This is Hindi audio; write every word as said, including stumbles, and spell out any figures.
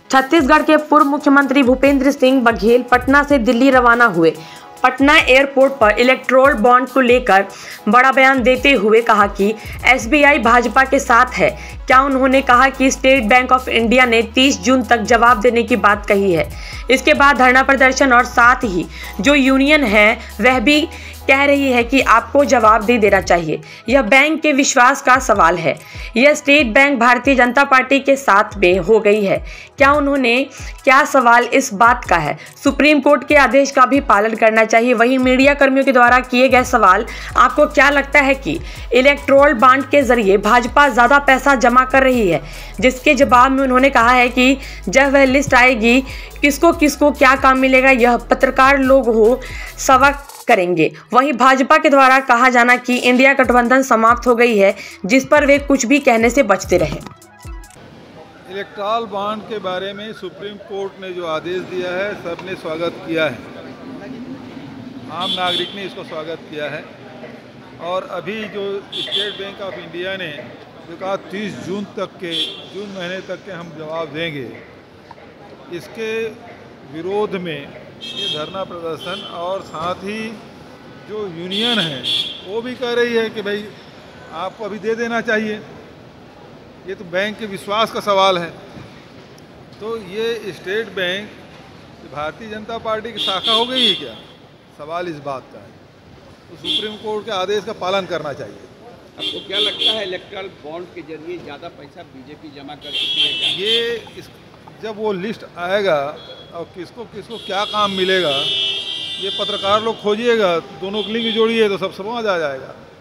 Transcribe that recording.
छत्तीसगढ़ के पूर्व मुख्यमंत्री भूपेंद्र सिंह बघेल पटना से दिल्ली रवाना हुए। पटना एयरपोर्ट पर इलेक्टोरल बॉन्ड को लेकर बड़ा बयान देते हुए कहा कि एसबीआई भाजपा के साथ है। क्या उन्होंने कहा कि स्टेट बैंक ऑफ इंडिया ने तीस जून तक जवाब देने की बात कही है। इसके बाद धरना प्रदर्शन और साथ ही जो यूनियन है वह भी कह रही है कि आपको जवाब दे देना चाहिए। यह बैंक के विश्वास का सवाल है। यह state bank Bharatiya Janata party के साथ में हो गई है। क्या उन्होंने क्या सवाल इस बात का है, सुप्रीम कोर्ट के आदेश का भी पालन करना चाहिए। वहीं मीडिया कर्मियों के द्वारा किए गए सवाल, आपको क्या लगता है कि इलेक्टोरल बॉन्ड के जरिए भाजपा ज़्यादा पैसा जमा कर रही है, जिसके जवाब में उन्होंने कहा है कि जब वह लिस्ट आएगी किसको किसको क्या काम मिलेगा यह पत्रकार लोग हो सबक करेंगे। वहीं भाजपा के द्वारा कहा जाना कि इंडिया गठबंधन समाप्त हो गई है, जिस पर वे कुछ भी कहने से बचते रहे। इलेक्टोरल बॉन्ड के बारे में सुप्रीम कोर्ट ने जो आदेश दिया है सबने स्वागत किया है, आम नागरिक ने इसको स्वागत किया है। और अभी जो स्टेट बैंक ऑफ इंडिया ने जो कहा तीस जून तक के जून महीने तक के हम जवाब देंगे, इसके विरोध में ये धरना प्रदर्शन और साथ ही जो यूनियन है वो भी कह रही है कि भाई आपको अभी दे देना चाहिए। ये तो बैंक के विश्वास का सवाल है। तो ये state bank Bharatiya Janata party की शाखा हो गई है क्या, सवाल इस बात का है। तो सुप्रीम कोर्ट के आदेश का पालन करना चाहिए। आपको क्या लगता है इलेक्टोरल बॉन्ड के जरिए ज़्यादा पैसा बीजेपी जमा कर सकती है क्या? ये इस जब वो लिस्ट आएगा और किसको किसको क्या काम मिलेगा ये पत्रकार लोग खोजिएगा, दोनों की लिंक जोड़िए तो सब समझ आ जाएगा।